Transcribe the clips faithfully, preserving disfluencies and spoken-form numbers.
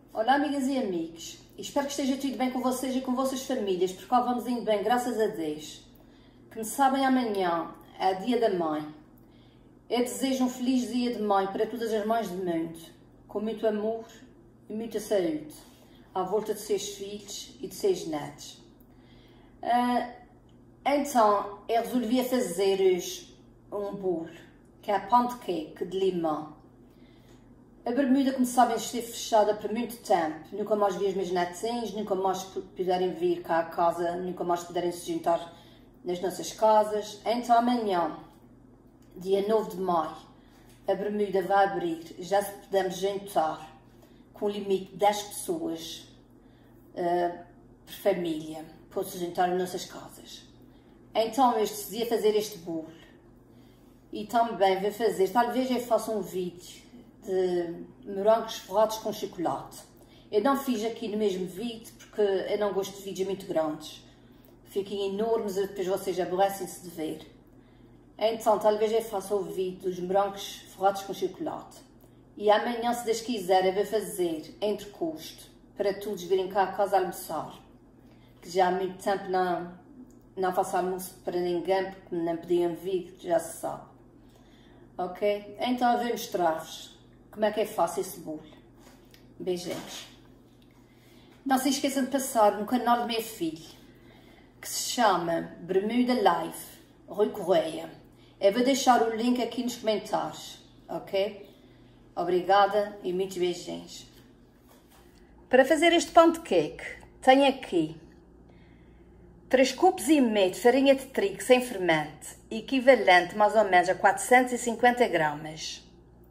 Olá, amigas e amigos. Espero que esteja tudo bem com vocês e com vossas famílias, porque cá vamos indo bem, graças a Deus. Como sabem, amanhã é dia da mãe. Eu desejo um feliz dia de mãe para todas as mães do mundo, com muito amor e muita saúde, à volta de seus filhos e de seus netos. Uh, então, eu resolvi fazer hoje um bolo, que é pancake de limão. A Bermuda, como sabem, esteve fechada por muito tempo. Nunca mais vi os meus netinhos, nunca mais puderem vir cá a casa, nunca mais puderem se juntar nas nossas casas. Então amanhã, dia nove de maio, a Bermuda vai abrir, já se podemos juntar, com um limite de dez pessoas uh, por família, para se juntar nas nossas casas. Então eu decidi fazer este bolo. E também vou fazer, talvez eu faça um vídeo de morangos forrados com chocolate. Eu não fiz aqui no mesmo vídeo porque eu não gosto de vídeos muito grandes. Fiquem enormes e depois vocês aborrecem-se de ver. Então talvez eu faça o vídeo dos morangos forrados com chocolate. E amanhã, se Deus quiser, eu vou fazer entrecosto para todos virem cá a casa almoçar. Que já há muito tempo não, não faço almoço para ninguém porque não podiam vir, já se sabe. Ok? Então eu vou mostrar-vos como é que é fácil esse bolo. Beijinhos. Não se esqueçam de passar no canal do meu filho, que se chama Bermuda Live, Rui Correia. Eu vou deixar o link aqui nos comentários, ok? Obrigada e muitos beijinhos. Para fazer este pão de cake, tenho aqui três copos e meio de farinha de trigo sem fermento, equivalente mais ou menos a quatrocentos e cinquenta gramas.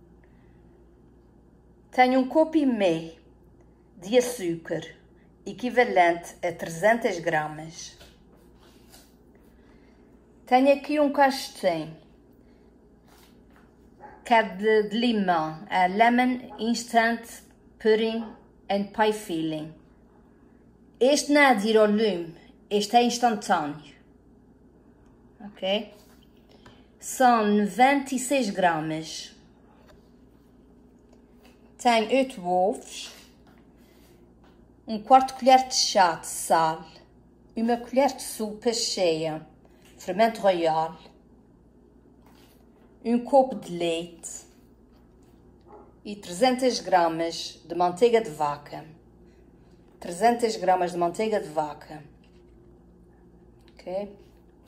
Tenho um copo e meio de açúcar, equivalente a trezentas gramas. Tenho aqui um castanho, que é de, de limão, a Lemon Instant Pudding and Pie Filling. Este não é de ir ao lume, este é instantâneo. Ok? São noventa e seis gramas. Tenho oito ovos, um quarto de colher de chá de sal, uma colher de sopa cheia de fermento royal, um copo de leite e trezentas gramas de manteiga de vaca. trezentas gramas de manteiga de vaca. Ok?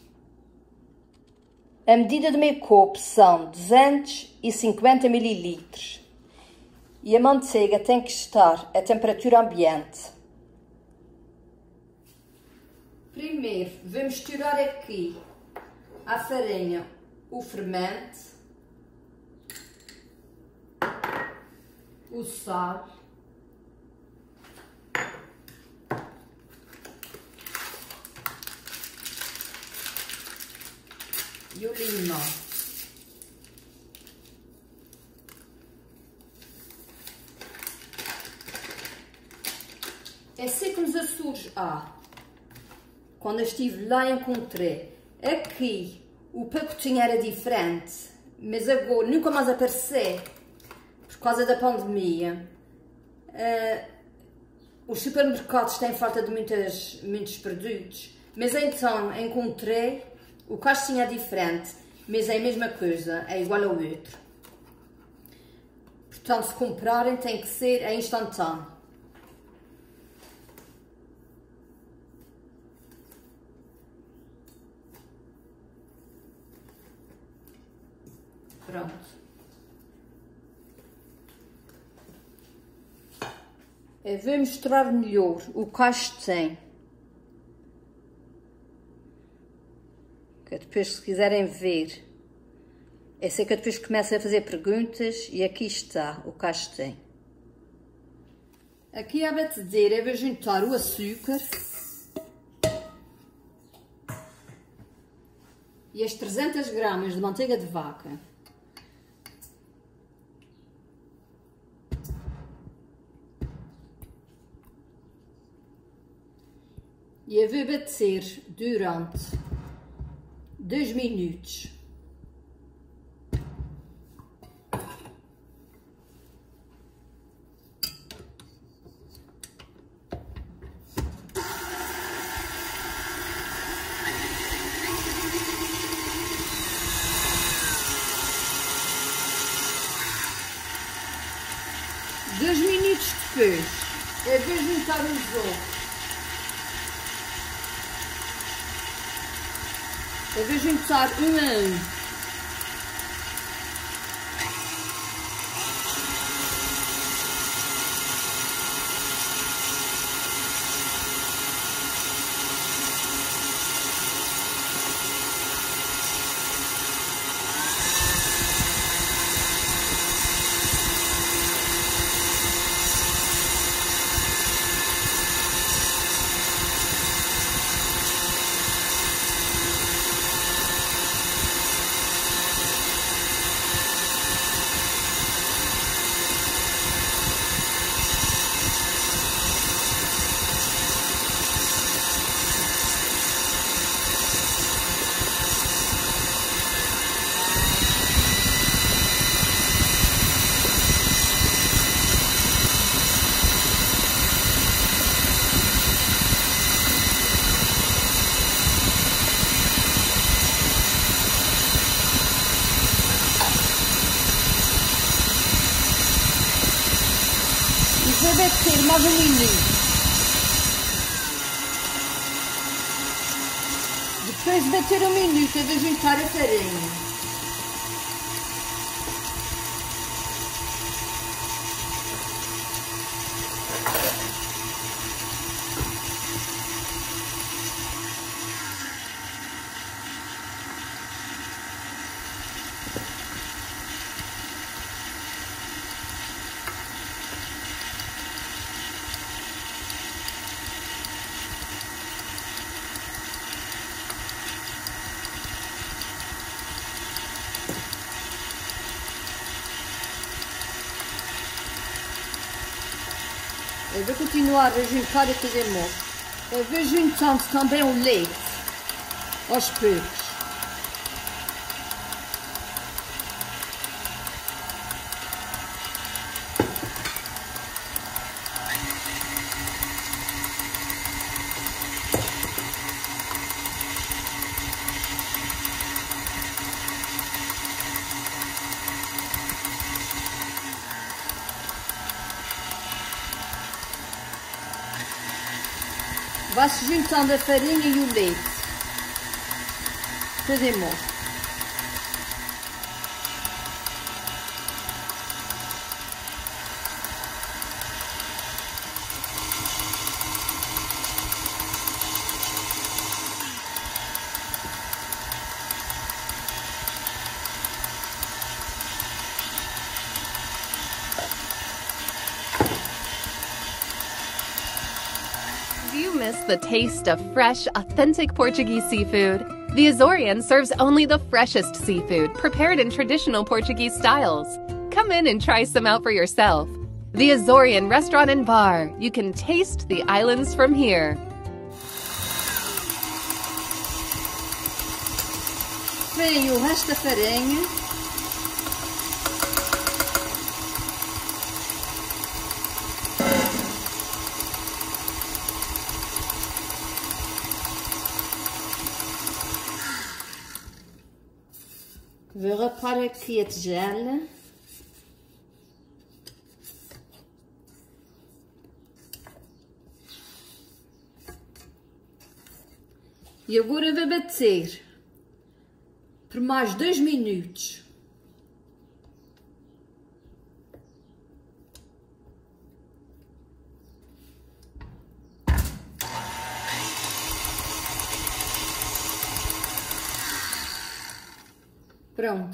A medida do meu copo são duzentos e cinquenta mililitros. E a manteiga tem que estar a temperatura ambiente. Primeiro, vou misturar aqui a farinha, o fermento, o sal e o limão. É sei que nos Açores há. Quando eu estive lá encontrei. Aqui o pacotinho era diferente, mas agora nunca mais apareceu por causa da pandemia. Uh, os supermercados têm falta de muitas, muitos produtos, mas então encontrei. O caixinho é diferente, mas é a mesma coisa, é igual ao outro. Portanto, se comprarem tem que ser é instantâneo. Pronto. Eu vou mostrar melhor o castanho. Que depois, se quiserem ver, eu sei que eu depois começo a fazer perguntas e aqui está o castanho. Aqui à batedeira eu vou juntar o açúcar e as trezentas gramas de manteiga de vaca. E eu vou bater durante dois minutos. depois eu vou juntar os ovos. Eu vou juntar um a um. Vou bater mais um minuto. Depois de bater um minuto, eu vou juntar a farinha. Eu vou continuar a juntar e fazer molho. Eu vou juntando também o leite aos poucos. Vai-se juntando a farinha e o leite. Fazer molho. Do you miss the taste of fresh, authentic Portuguese seafood? The Azorian serves only the freshest seafood, prepared in traditional Portuguese styles. Come in and try some out for yourself. The Azorian Restaurant and Bar. You can taste the islands from here. Vem o resto da farinha. Vou rapar aqui a tigela. E agora vou bater por mais dois minutos. Pronto.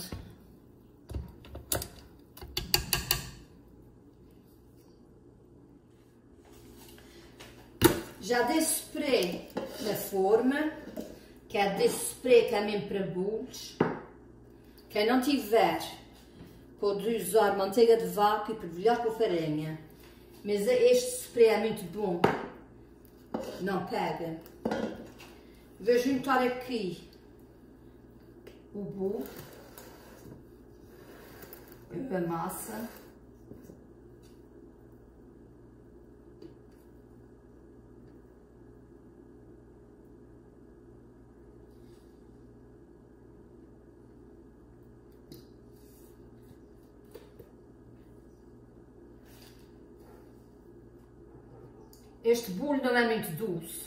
Já dei spray na forma, que é desse spray que é mesmo para bolos. Quem não tiver, pode usar manteiga de vaca e polvilhar com a farinha. Mas este spray é muito bom, não pega. Vou juntar aqui o bolo. A massa. este bolo não é muito doce.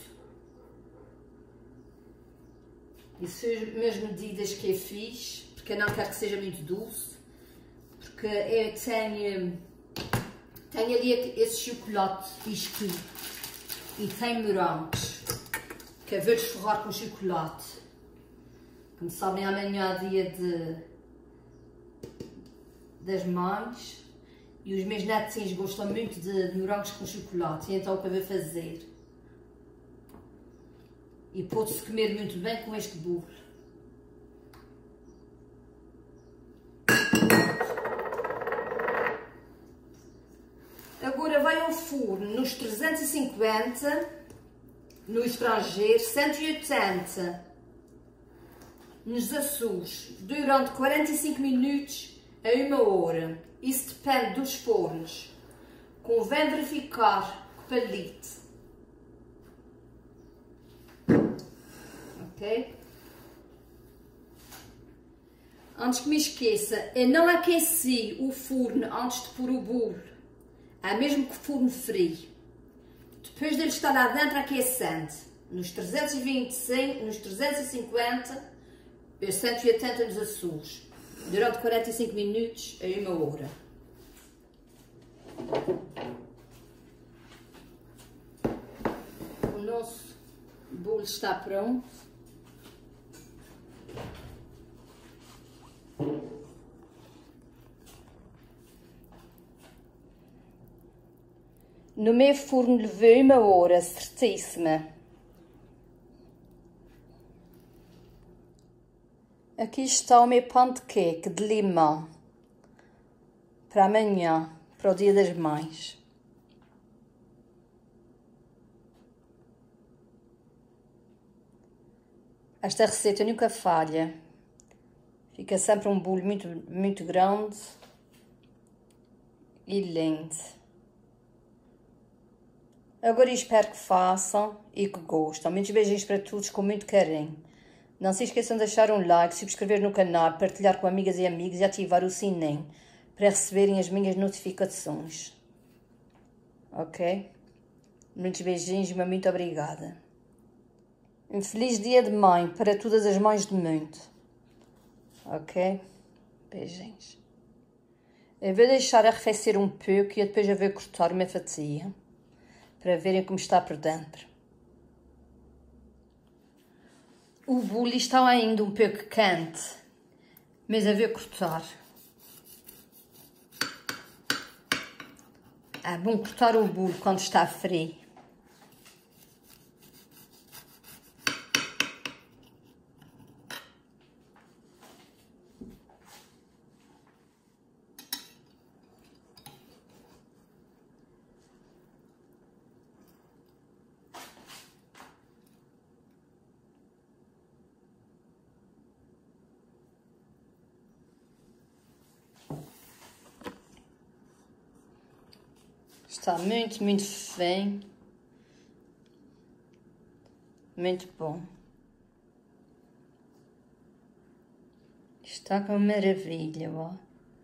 Isso são as minhas medidas que eu fiz, porque eu não quero que seja muito doce. Porque eu tenho, tenho ali esse chocolate isto e tem morangos, que eu vou desforrar com chocolate. Como sabem, amanhã é dia de, das mães e os meus netinhos gostam muito de morangos com chocolate, e então o que eu vou fazer? E pode-se comer muito bem com este bolo. Agora vai ao forno nos trezentos e cinquenta, no estrangeiro, cento e oitenta nos Açores, durante quarenta e cinco minutos a uma hora. Isso depende dos fornos. Convém verificar o palito. Ok? Antes que me esqueça, eu não aqueci o forno antes de pôr o bolo. É mesmo que forno frio. Depois dele estar lá dentro aquecendo, nos trezentos e vinte e cinco, nos trezentos e cinquenta, e cento e oitenta nos Açores, durante quarenta e cinco minutos a uma hora. O nosso bolo está pronto. No meu forno levei uma hora, certíssima. Aqui está o meu pancake de limão. Para amanhã, para o Dia das Mães. Esta receita nunca falha. Fica sempre um bolo muito, muito grande e lindo. Agora espero que façam e que gostem. Muitos beijinhos para todos com muito carinho. Não se esqueçam de deixar um like, subscrever no canal, partilhar com amigas e amigos e ativar o sininho para receberem as minhas notificações. Ok? Muitos beijinhos e muito obrigada. Um feliz dia de mãe para todas as mães do mundo. Ok? Beijinhos. Eu vou deixar arrefecer um pouco e depois eu vou cortar uma fatia para verem como está por dentro. O bolo está ainda um pouco quente, mas eu vou cortar. É bom cortar o bolo quando está frio. Está muito, muito bem. Muito bom. Está com maravilha, ó.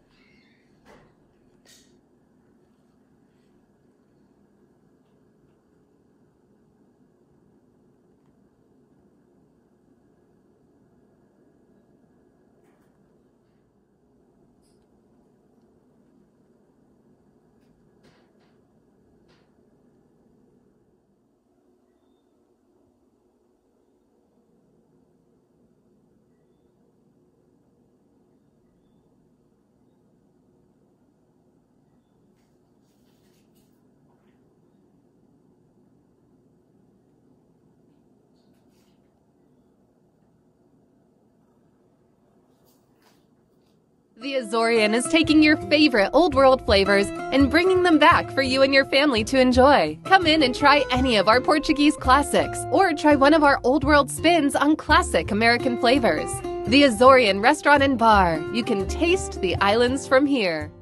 The Azorian is taking your favorite old world flavors and bringing them back for you and your family to enjoy. Come in and try any of our Portuguese classics, or try one of our old world spins on classic American flavors. The Azorian Restaurant and Bar. You can taste the islands from here.